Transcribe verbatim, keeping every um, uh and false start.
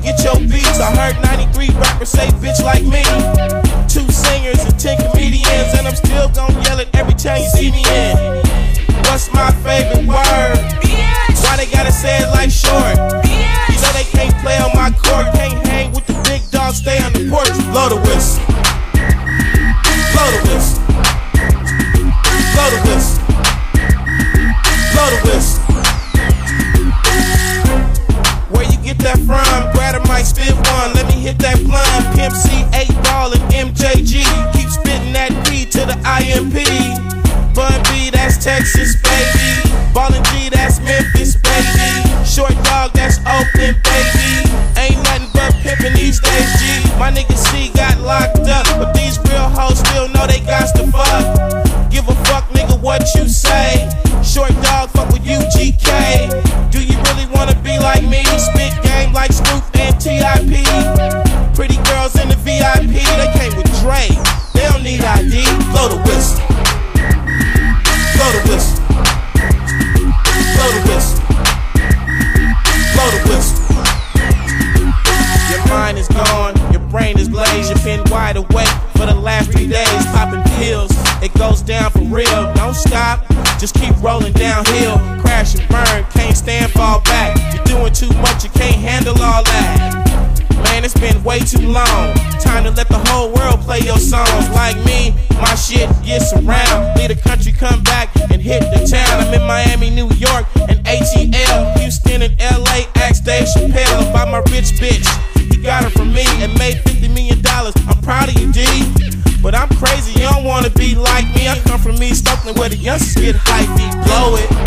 get your beats. I heard ninety-three rappers say bitch like me. Two singers and ten comedians, and I'm still gon' yell it every time you see me in. What's my favorite word? Why they gotta say it like short? You know they can't play on my court. Can't hang with the big dogs, stay on the porch. Blow the whistle. Blow the whistle. Blow the whistle. Blow the whistle. Where you get that from? Grab a mic, spit one. Let me hit that blunt. Pimp C, eight ball, and M J G. Keep spitting that B to the I M P. Bun B, that's Texas, baby. Ballin' G, that's Memphis, baby. Short dog, that's Oakland, baby. Ain't nothing but pimpin' these days, G. My nigga C got locked up, but these real hoes still know they got to fuck. Give a fuck, nigga, what you say. Short dog, fuck with U G K. Do you really wanna be like me? Spit game like Snoop and T I P. Pretty girls in the V I P, they came with Dre. They don't need I D. Blow the whistle. Blow the whistle. Blow the whistle. Blow the whistle. Your mind is gone, your brain is glazed. You've been wide awake for the last three days, popping pills. It goes down for real. Don't stop, just keep rolling downhill. Crash and burn, can't stand, fall back. You're doing too much, you can't handle all that. Man, it's been way too long. Time to let the whole world play your songs. Like me, my shit gets around. Leave the country, come back and hit the town. I'm in Miami, New York, and A T L, Houston and L A. Ask Dave Chappelle about my rich bitch. He got her from me and made fifty million dollars. I'm proud of you, D. But I'm crazy, you don't wanna be like me. I come from East Oakland where the youngsters get hypey. Blow it.